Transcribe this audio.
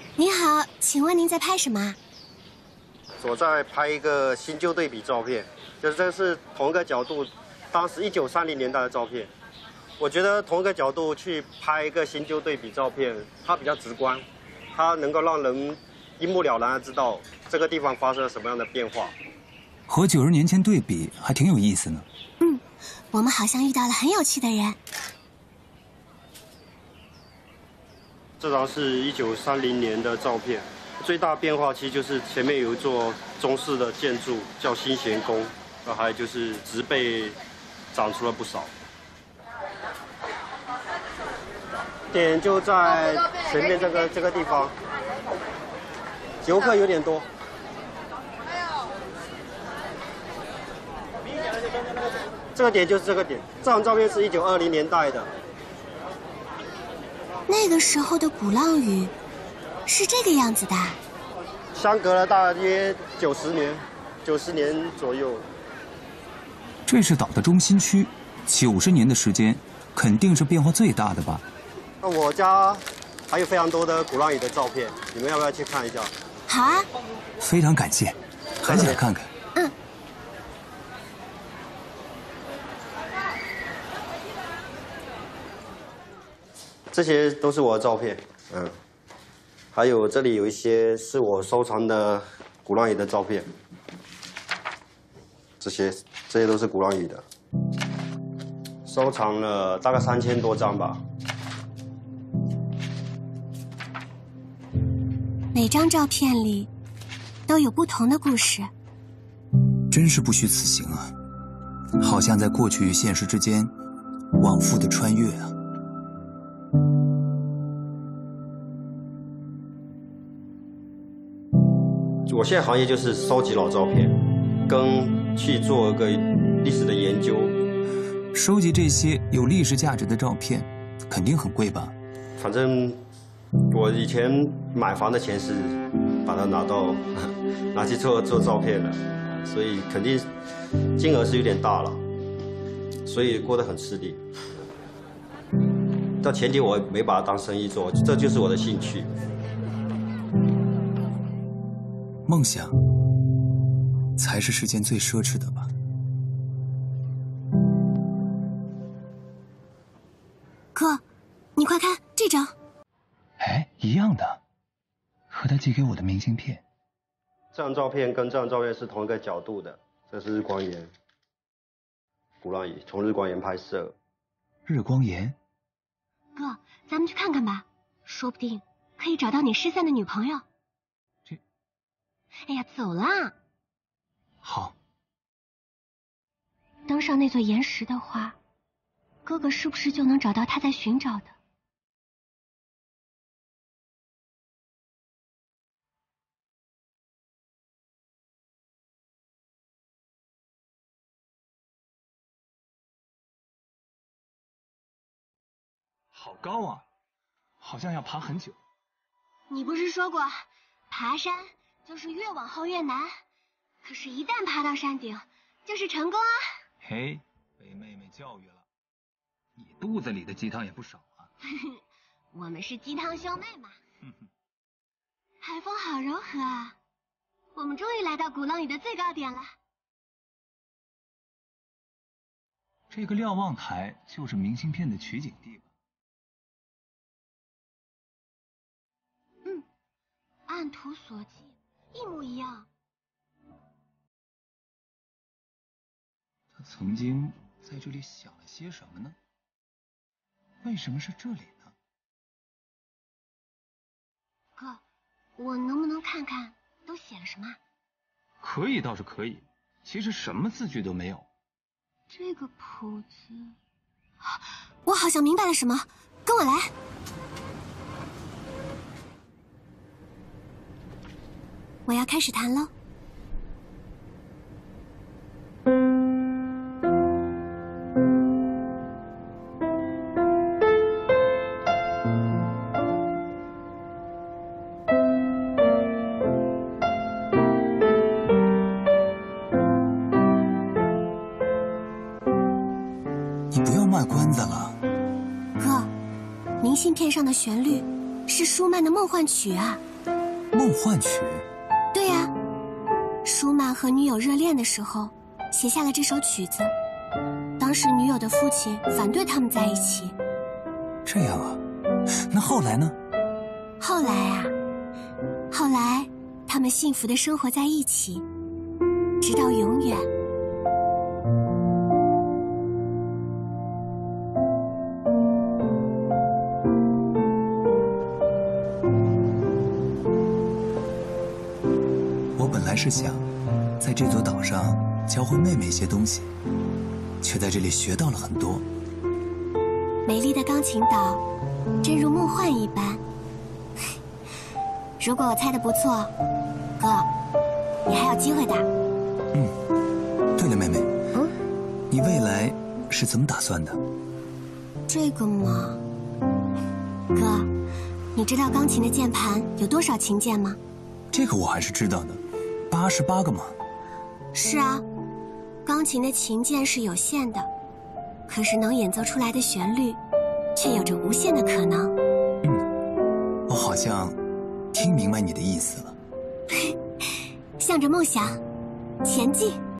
您好，请问您在拍什么？ 我在拍一个新旧对比照片，就是这是同一个角度，当时1930年代的照片。我觉得同一个角度去拍一个新旧对比照片，它比较直观，它能够让人一目了然的知道这个地方发生了什么样的变化。 和90年前对比，还挺有意思呢。 我们好像遇到了很有趣的人。 这张是1930年的照片，最大变化其实就是前面有一座中式的建筑叫新贤宫，还有就是植被长出了不少。点就在前面这个地方，游客有点多。这个点就是这个点，这张照片是1920年代的。 那个时候的鼓浪屿是这个样子的。 相隔了大约90年左右。 这是岛的中心区，90年的时间，肯定是变化最大的吧？ 那我家还有非常多的鼓浪屿的照片，你们要不要去看一下？ 好啊。 非常感谢，很想看看。 这些都是我的照片，还有这里有一些是我收藏的鼓浪屿的照片，这些都是鼓浪屿的，收藏了大概3000多张吧。 每张照片里都有不同的故事， 真是不虚此行啊！好像在过去与现实之间往复的穿越啊。 我现在行业就是收集老照片，跟去做一个历史的研究。 收集这些有历史价值的照片，肯定很贵吧？ 反正我以前买房的钱是把它拿去做照片了，所以肯定金额是有点大了，所以过得很吃力。但前提我没把它当生意做，这就是我的兴趣。 梦想才是世间最奢侈的吧。 哥，你快看这张。 哎，一样的，和他寄给我的明信片。 这张照片跟这张照片是同一个角度的，这是日光岩，鼓浪屿从日光岩拍摄。 日光岩。 哥，咱们去看看吧，说不定可以找到你失散的女朋友。哎呀，走啦！ 好。 登上那座岩石的话，哥哥是不是就能找到他在寻找的？ 好高啊，好像要爬很久。 你不是说过，爬山就是越往后越难，可是一旦爬到山顶，就是成功啊！ 嘿，被妹妹教育了，你肚子里的鸡汤也不少啊。 我们是鸡汤兄妹嘛。海风好柔和啊，我们终于来到鼓浪屿的最高点了。 这个瞭望台就是明信片的取景地吧？ 按图索骥，一模一样。 他曾经在这里想了些什么呢？为什么是这里呢？ 哥，我能不能看看都写了什么？ 可以倒是可以，其实什么字句都没有。 这个谱子，我好像明白了什么，跟我来。我要开始弹喽。 你不要卖关子了。 哥，明信片上的旋律是舒曼的梦幻曲啊。 梦幻曲？ 对呀，舒曼和女友热恋的时候写下了这首曲子。当时女友的父亲反对他们在一起。 这样啊，那后来呢？ 后来他们幸福地生活在一起，直到永远。 我本来是想在这座岛上教会妹妹一些东西，却在这里学到了很多。 美丽的钢琴岛，真如梦幻一般。如果我猜的不错，哥，你还有机会的。 对了，妹妹，你未来是怎么打算的？ 这个嘛，哥，你知道钢琴的键盘有多少琴键吗？ 这个我还是知道的，88个嘛。 是啊，钢琴的琴键是有限的，可是能演奏出来的旋律，却有着无限的可能。 我好像听明白你的意思了。 向着梦想，前进。